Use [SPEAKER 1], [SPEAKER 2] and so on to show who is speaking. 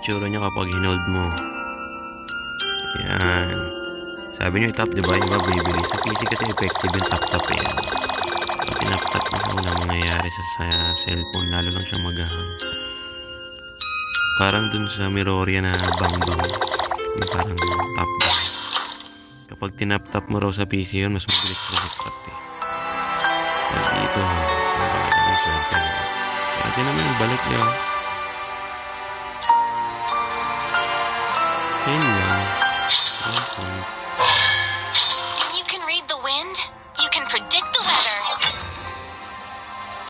[SPEAKER 1] itsura niya kapag hinold mo. Yan. Sabi niyo i-tap, diba? Yung iba bibili. Sa PC kasi effective yung tap-tap eh. Pag tinap-tap mo, walang mangyayari sa cellphone. Lalo lang siyang maghahang. Parang dun sa Miroria na bang-bang. Yung parang tap-tap. Kapag tinap-tap mo raw sa PC yun, mas mabilis sa tap-tap eh. Pag dito, may swerte na. Pati naman yung balik niya. Yun lang.
[SPEAKER 2] When you can read the wind, you can predict the weather.